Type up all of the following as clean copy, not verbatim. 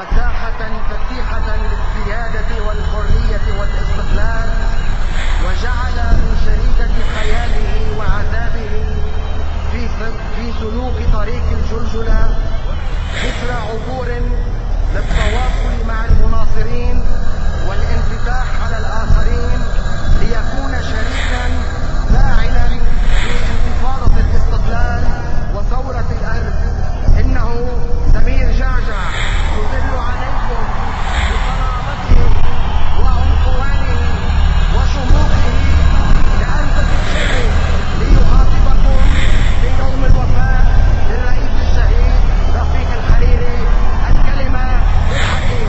مساحة فتيحة للسيادة والحرية والاستقلال، وجعل من شريكة خياله وعذابه في سلوك طريق الجلجلة جسر عبور للتواصل مع المناصرين والانفتاح على الآخرين، ليكون شريكا فاعلا في انتفاضة الاستقلال وثورة الأرض. إنه سمير جعجع يدل عليكم بصلابته وعنفوانه وشموخه لأنفس الشيء ليخاطبكم في يوم الوفاء للرئيس الشهيد رفيق الحريري. الكلمة للحكيم.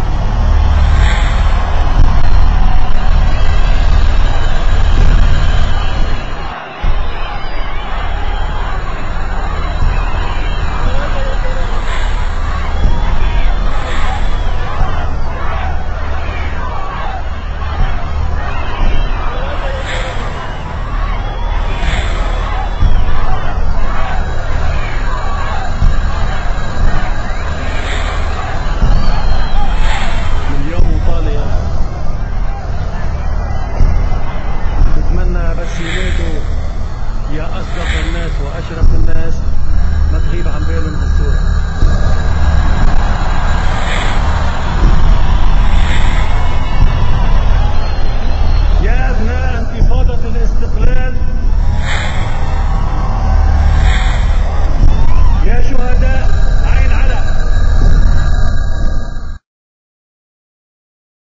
بس يلاقوا يا أصدق الناس وأشرف الناس ما تغيب عن بالهم هالصورة.